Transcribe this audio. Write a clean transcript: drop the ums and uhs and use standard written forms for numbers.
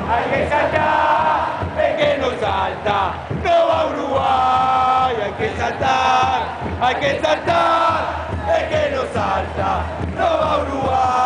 hay que saltar, el que no salta, no va a Uruguay, hay que saltar, el que no salta, no va a Uruguay.